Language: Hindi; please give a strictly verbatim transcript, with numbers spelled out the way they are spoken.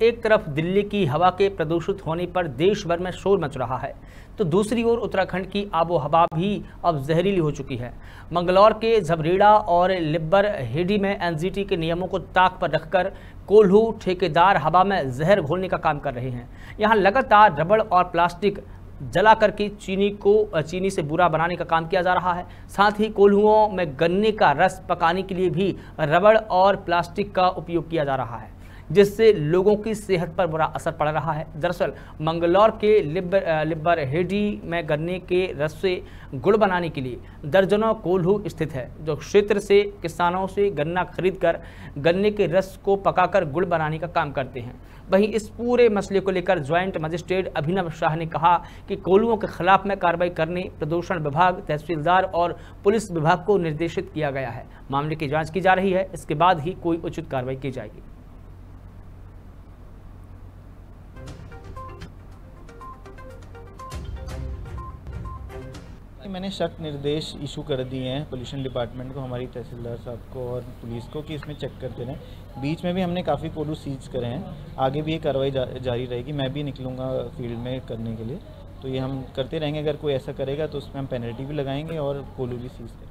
एक तरफ दिल्ली की हवा के प्रदूषित होने पर देश भर में शोर मच रहा है, तो दूसरी ओर उत्तराखंड की आबो हवा भी अब जहरीली हो चुकी है। मंगलौर के झबरीड़ा और लिब्बर हेडी में एनजीटी के नियमों को ताक पर रखकर कोल्हू ठेकेदार हवा में जहर घोलने का काम कर रहे हैं। यहाँ लगातार रबड़ और प्लास्टिक जला करके चीनी को चीनी से बुरा बनाने का काम किया जा रहा है। साथ ही कोल्हुओं में गन्ने का रस पकाने के लिए भी रबड़ और प्लास्टिक का उपयोग किया जा रहा है, जिससे लोगों की सेहत पर बुरा असर पड़ रहा है। दरअसल मंगलौर के लिब्बर लिब्बर हेडी में गन्ने के रस से गुड़ बनाने के लिए दर्जनों कोल्हू स्थित है, जो क्षेत्र से किसानों से गन्ना खरीदकर गन्ने के रस को पकाकर गुड़ बनाने का काम करते हैं। वहीं इस पूरे मसले को लेकर ज्वाइंट मजिस्ट्रेट अभिनव शाह ने कहा कि कोल्हुओं के खिलाफ में कार्रवाई करने प्रदूषण विभाग, तहसीलदार और पुलिस विभाग को निर्देशित किया गया है। मामले की जाँच की जा रही है, इसके बाद ही कोई उचित कार्रवाई की जाएगी। मैंने सख्त निर्देश इशू कर दिए हैं पोल्यूशन डिपार्टमेंट को, हमारी तहसीलदार साहब को और पुलिस को, कि इसमें चेक करते रहें। बीच में भी हमने काफ़ी कोल्हू सीज करे हैं, आगे भी ये कार्रवाई जा, जारी रहेगी। मैं भी निकलूँगा फील्ड में करने के लिए, तो ये हम करते रहेंगे। अगर कोई ऐसा करेगा तो उसमें हम पेनल्टी भी लगाएंगे और कोल्हू भी सीज करेंगे।